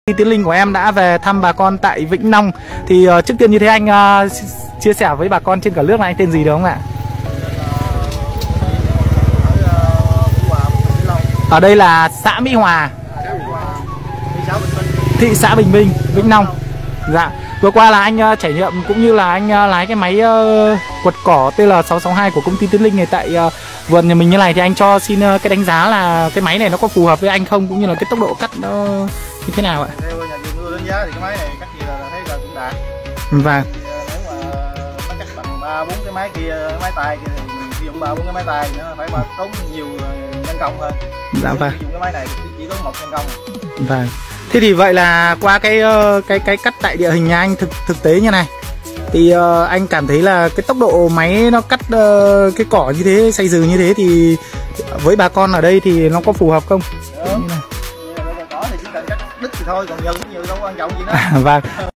Tiến Linh của em đã về thăm bà con tại Vĩnh Long. Thì trước tiên như thế anh chia sẻ với bà con trên cả nước là anh tên gì được không ạ? Ở đây là xã Mỹ Hòa, thị xã Bình Minh, Vĩnh Long. Dạ. Vừa qua là anh trải nghiệm cũng như là anh lái cái máy quật cỏ TL662 của công ty Tiến Linh này tại vườn nhà mình như này, thì anh cho xin cái đánh giá là cái máy này nó có phù hợp với anh không, cũng như là cái tốc độ cắt nó như thế nào ạ? Theo nhà vườn đánh giá thì cái máy này cắt gì là thấy là cũng đạt. Vâng. Nếu mà nó cắt bằng 3-4 cái máy kia, máy tay kia thì mình sử dụng 3-4 cái máy tay nó phải tốn nhiều nhân công hơn. Dạ vâng. Sử dụng cái máy này chỉ tốn 1 nhân công. Vâng. Thế thì vậy là qua cái cắt tại địa hình nhà anh thực tế như này thì anh cảm thấy là cái tốc độ máy nó cắt cái cỏ như thế, xay dừ như thế thì với bà con ở đây thì nó có phù hợp không? Cỏ thì chỉ cần cắt đứt thì thôi, còn nhiều đâu quan trọng gì nữa. Vâng.